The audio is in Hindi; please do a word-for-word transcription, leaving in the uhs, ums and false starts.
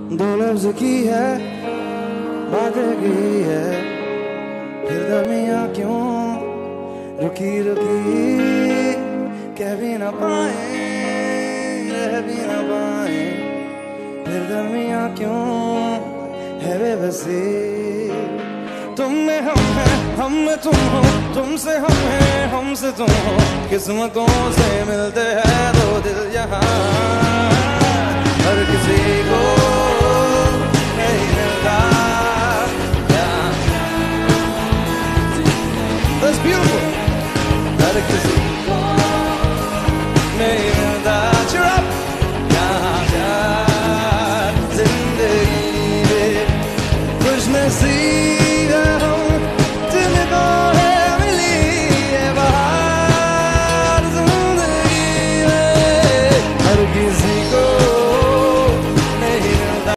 दो लफ्ज की है बातें की है, फिर दरमियाँ क्यों रुकी रुकी, कह भी ना पाए रह भी ना पाए, फिर दरमियाँ क्यों है बेबसी। तुम में हम हैं, हम में तुम हो, तुमसे हम हैं, हमसे तुम हो, किस्मतों से मिलते हैं दो दिल यहाँ, हर किसी को